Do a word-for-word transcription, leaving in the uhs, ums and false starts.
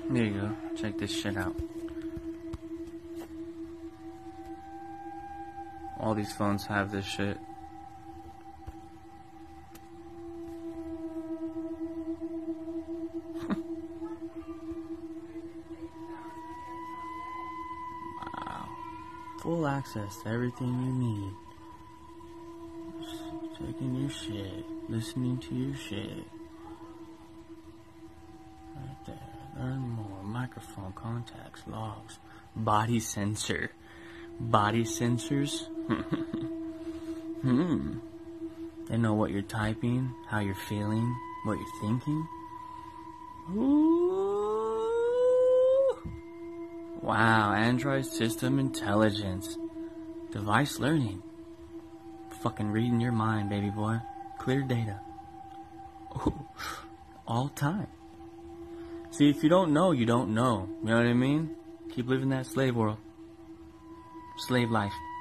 There you go. Check this shit out. All these phones have this shit. Wow. Full access to everything you need. Just checking your shit. Listening to your shit. Right there. Learn more. Microphone, contacts, logs. Body sensor. Body sensors? hmm. They know what you're typing, how you're feeling, what you're thinking. Ooh. Wow, Android System Intelligence. Device learning. Fucking reading your mind, baby boy. Clear data. Ooh. All time. See, if you don't know, you don't know. You know what I mean? Keep living that slave world. Slave life.